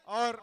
और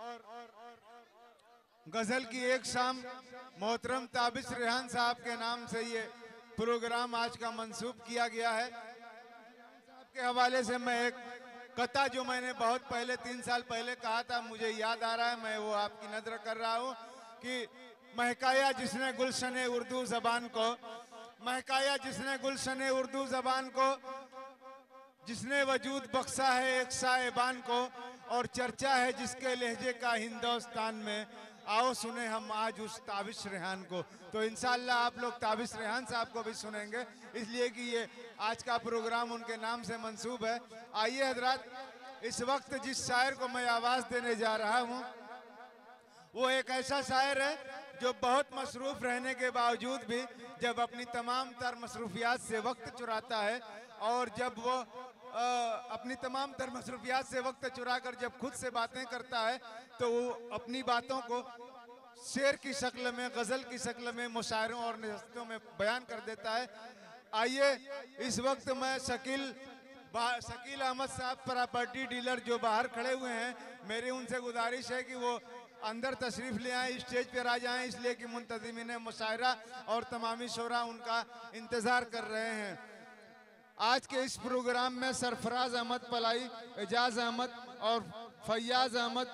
गजल की एक शाम मोहतरम ताबिश रेहान साहब के नाम से ये प्रोग्राम आज का मंसूब किया गया है। साहब के हवाले से मैं एक कथा जो मैंने बहुत पहले 3 साल पहले कहा था, मुझे याद आ रहा है, मैं वो आपकी नजर कर रहा हूँ कि महकाया जिसने गुलशन उर्दू जबान को, महकाया जिसने गुलशन उर्दू जबान को, जिसने वजूद बख्शा है एक साहिबान को, और चर्चा है जिसके लहजे का हिंदुस्तान में। आओ सुने हम आज उस ताबिश रेहान को। तो इंशाअल्लाह आप लोग ताबिश रेहान साहब को भी सुनेंगे, इसलिए कि ये आज का प्रोग्राम उनके नाम से मंसूब है। आइए हजरात, इस वक्त जिस शायर को मैं आवाज़ देने जा रहा हूँ वो एक ऐसा शायर है जो बहुत मसरूफ़ रहने के बावजूद भी जब अपनी तमाम तर मसरूफियात से वक्त चुराता है, और जब वो अपनी तमाम तर मसरूफियात से वक्त चुरा कर जब खुद से बातें करता है तो वो अपनी बातों को शेर की शक्ल में, गज़ल की शक्ल में, मुशायरों और नज़्तों में बयान कर देता है। आइए इस वक्त मैं शकील अहमद साहब प्रॉपर्टी डीलर जो बाहर खड़े हुए हैं, मेरी उनसे गुजारिश है कि वो अंदर तशरीफ़ ले आए, स्टेज पर आ जाएं, इसलिए कि मुंतज़िमीन मुशायरा और तमामी शोरा उनका इंतज़ार कर रहे हैं। आज के इस प्रोग्राम में सरफराज अहमद पलाई, एजाज अहमद और फैयाज अहमद,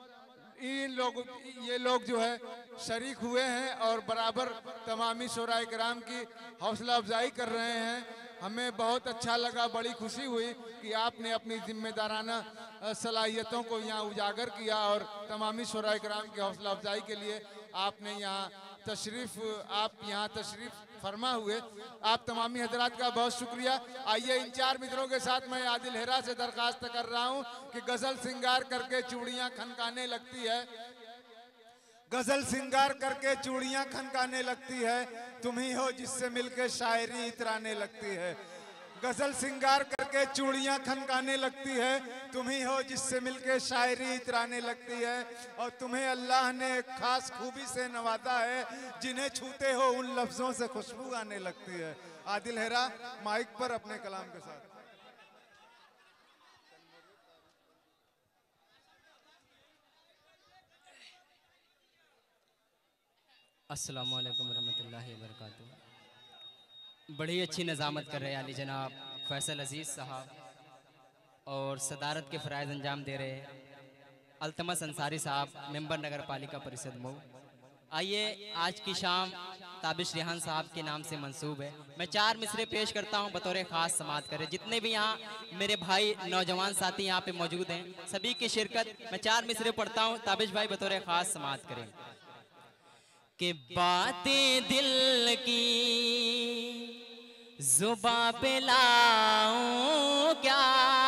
ये लोग जो है शरीक हुए हैं और बराबर तमामी शोराए कराम की हौसला अफजाई कर रहे हैं। हमें बहुत अच्छा लगा, बड़ी खुशी हुई कि आपने अपनी जिम्मेदाराना सलाहियतों को यहाँ उजागर किया और तमामी शोराए कराम की हौसला अफजाई के लिए आपने यहाँ तशरीफ़ फरमा हुए। आप तमामी हजरात का बहुत शुक्रिया। आइए इन 4 मित्रों के साथ मैं आदिल हेरा से दरखास्त कर रहा हूँ कि गज़ल सिंगार करके चूड़ियाँ खनकाने लगती है, गज़ल सिंगार करके चूड़ियाँ खनकाने लगती है, तुम ही हो जिससे मिलके शायरी इतराने लगती है। गज़ल सिंगार करके चूड़ियाँ खनकाने लगती है, तुम ही हो जिससे मिलके शायरी इतराने लगती है, और तुम्हें अल्लाह ने एक खास खूबी से नवाजा है, जिन्हें छूते हो उन लफ्ज़ों से खुशबू आने लगती है। आदिल हेरा माइक पर अपने कलाम के साथ। अस्सलामु अलैकुम रहमतुल्लाहि व बरकातुहू। बड़ी अच्छी नज़ामत कर रहे हैं अली जनाब फैसल अजीज़ साहब, और सदारत के फ़राइज़ अंजाम दे रहे हैं अल्तमस अंसारी साहब, मेंबर नगर पालिका परिषद मऊ। आइए आज की शाम ताबिश रेहान साहब के नाम से मंसूब है। मैं 4 मिसरे पेश करता हूं बतौर ख़ास समात करें। जितने भी यहाँ मेरे भाई नौजवान साथी यहाँ पे मौजूद हैं, सभी की शिरकत। मैं 4 मिसरे पढ़ता हूँ, ताबिश भाई बतौर ख़ास समात करें। कि बातें दिल की जुबां पे लाऊं क्या,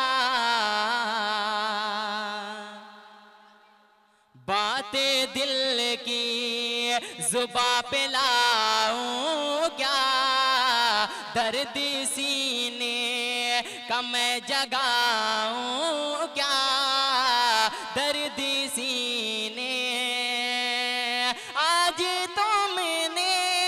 बातें दिल की जुबां पे लाऊं क्या, दर्द सीने का मैं जगाऊं क्या, दर्द सीने आज तुमने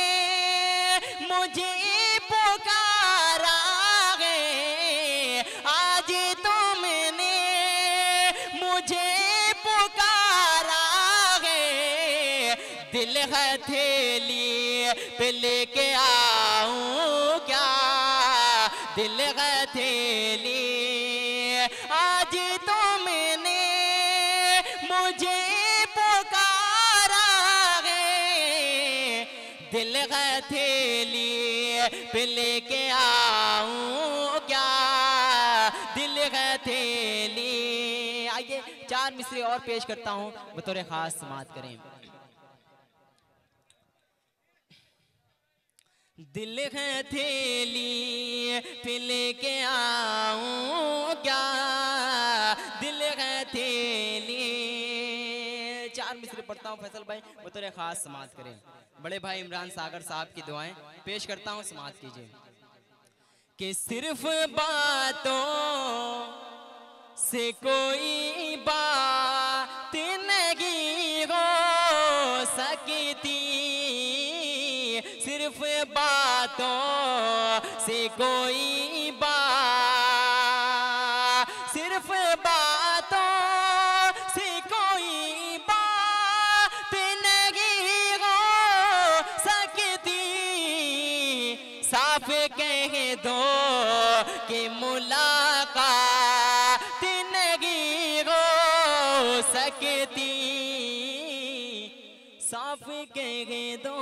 मुझे पुकारा है, आज तुमने मुझे पुकारा है, दिल हथेली पे लेके आऊं क्या, दिल हथेली आज तुमने मुझे पुकारा है, दिल हथेली पे लेके आऊं क्या, दिल हथेली। आइए 4 मिसरे और पेश करता हूं बतौर खास समात करें। दिल हथेली पे लेके आऊं क्या, दिल हथेली। 4 मिसरे पढ़ता हूँ फैसल भाई बतौर खास समात करें। बड़े भाई इमरान सागर साहब की दुआएं पेश करता हूँ, समात कीजिए। कि सिर्फ बातों से कोई बात नहीं हो सकती, सिर्फ बातों से कोई बात, सिर्फ बातों से कोई दो कि मुलाकात नहीं हो सकती, साफ कह दो।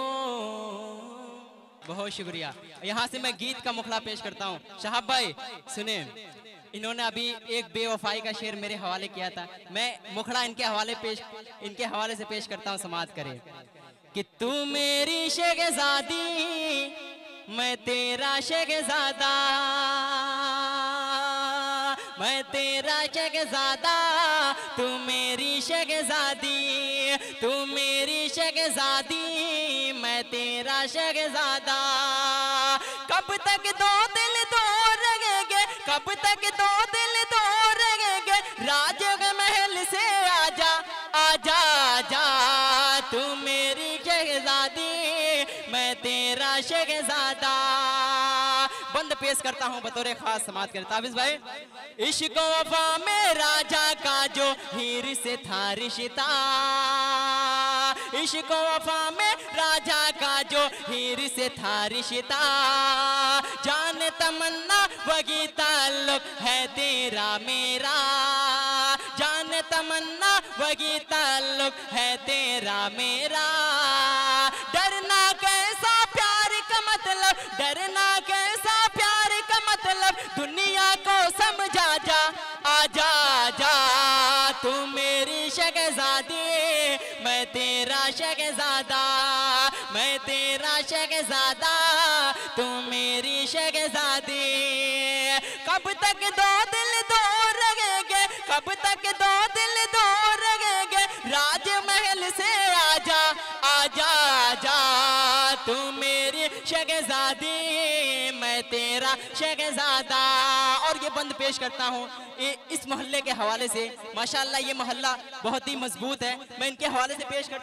बहुत शुक्रिया। यहाँ से मैं गीत का मुखला पेश करता हूँ। शहाब भाई सुने, इन्होंने अभी एक बेवफाई का शेर मेरे हवाले किया था, मैं मुखड़ा इनके हवाले से पेश करता हूँ, समाअत करें। कि तू मेरी शहज़ादी, मैं तेरा शहज़ादा, मैं तेरा शहज़ादा, तू मेरी शहज़ादी, तू मेरी शहज़ादी, मैं तेरा शहज़ादा। कब तक दो दिल दो रहेंगे, कब तक दो दिल दो रहेंगे, राज महल से आजा आजा आजा, तू मेरी शहज़ादी, मैं तेरा शहज़ादा। बंद पेश करता हूँ बतौर खास समाअत करें। ताबिज़ भाई, इश्क वफा में राजा का जो हीर से था रिश्ता, इश्क वफा में राजा का जो हीर से था रिश्ता, जान तमन्ना वही ताल्लुक है तेरा मेरा, जान तमन्ना वही ताल्लुक है तेरा मेरा। डरना कैसा प्यार का मतलब, डरना कैसा प्यार का मतलब, दुनिया को समझा जा आजा आजा, तू मेरी शहज़ादी, मैं तेरा शहज़ादा, मैं तेरा शहज़ादा, तू मेरी शहज़ादी। कब तक दो दिल दो रहेंगे, कब तक दो दिल दो रहेंगे, राज महल से आजा आजा आजा, तू मेरी शहज़ादी, मैं तेरा शहज़ादा। और ये बंद पेश करता हूँ इस मोहल्ले के हवाले से। माशाअल्लाह ये मोहल्ला बहुत ही मजबूत है, मैं इनके हवाले से पेश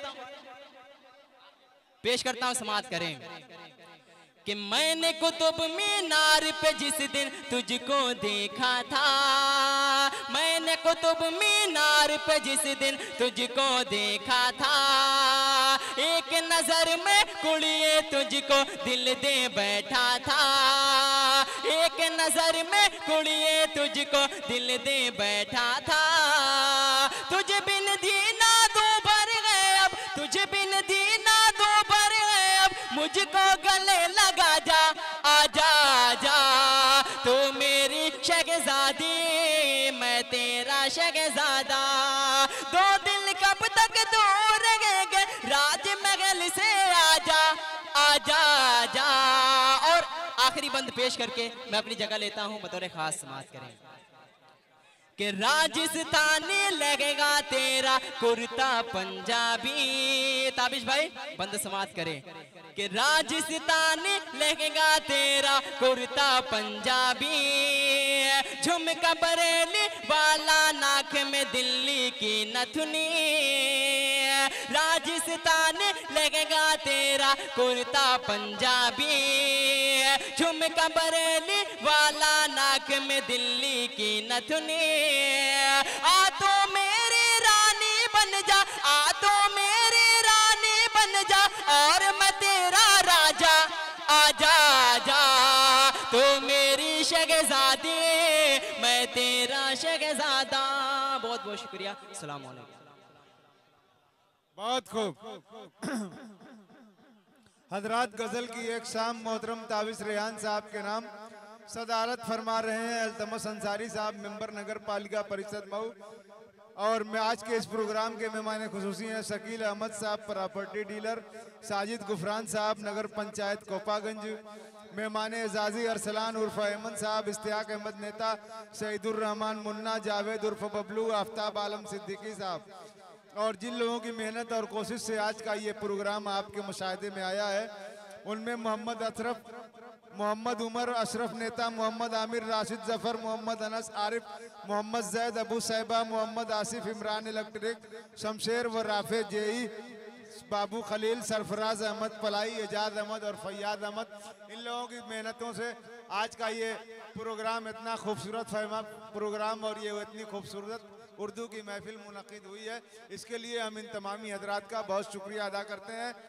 करता हूँ, समाअत करें। कि मैंने कुतुब मीनार पे जिस दिन तुझको देखा था, मैंने कुतुब मीनार पे जिस दिन तुझको देखा था, एक नजर में कुड़िए तुझको दिल दे बैठा था, एक नजर में कुड़िए तुझको दिल दे बैठा था। तुझ बिन दीना दो भर गए अब, तुझ बिन दीना दो भर गए अब, मुझको गले लगा जा आजा आजा, तू मेरी शहज़ादी, मैं तेरा शहज़ादा। दो दिल कब तक दूर रहेंगे, राज महल से आजा आजा आजा। और आखिरी बंद पेश करके मैं अपनी जगह लेता हूं, बतौर खास समाअत करें। कि राजस्थानी लगेगा तेरा कुर्ता पंजाबी। ताबिश भाई बंद समाअत करें। कि राजस्थानी लगेगा तेरा कुर्ता पंजाबी, झुमका बरेली वाला, नाक में दिल्ली की नथुनी, राजस्थानी लगेगा तेरा कुर्ता पंजाबी, झुमका बरेली वाला, नाक में दिल्ली की नथुनी। आ तो मेरी रानी बन जा, आ तो मेरी रानी बन जा, और मैं तेरा राजा आजा आजा, तो मेरी शहज़ादी, मैं तेरा शहज़ादा। बहुत बहुत शुक्रिया। अस्सलाम वालेकुम। बहुत खूब। हजरात गजल की एक शाम मोहतरम ताबिश रेहान साहब के नाम सदारत फरमा रहे हैं अल्तमस अंसारी साहब, मेंबर नगर पालिका परिषद मऊ। और मैं आज के इस प्रोग्राम के मेहमान खुसूसी हैं शकील अहमद साहब, प्रॉपर्टी डीलर, साजिद गुफरान साहब, नगर पंचायत कोपागंज। मेहमान एजाजी अरसलान उर्फ अहमद साहब, इश्तियाक अहमद नेता, सईदुर्रहमान मुन्ना, जावेद उर्फ बबलू, आफ्ताब आलम सिद्दीकी साहब। और जिन लोगों की मेहनत और कोशिश से आज का ये प्रोग्राम आपके मुशाहिदे में आया है, उनमें मोहम्मद अशरफ, मोहम्मद उमर, अशरफ नेता, मोहम्मद आमिर, राशिद जफर, मोहम्मद अनस आरिफ, मोहम्मद जैद, अबू साहिबा, मोहम्मद आसिफ, इमरान इलेक्ट्रिक, शमशेर व राफे जेई, बाबू खलील, सरफराज अहमद पलाई, एजाज अहमद और फैयाद अहमद। इन लोगों की मेहनतों से आज का ये प्रोग्राम इतना खूबसूरत फहमा प्रोग्राम और ये इतनी खूबसूरत उर्दू की महफिल मुनक़िद हुई है। इसके लिए हम इन तमामी हजरात का बहुत शुक्रिया अदा करते हैं।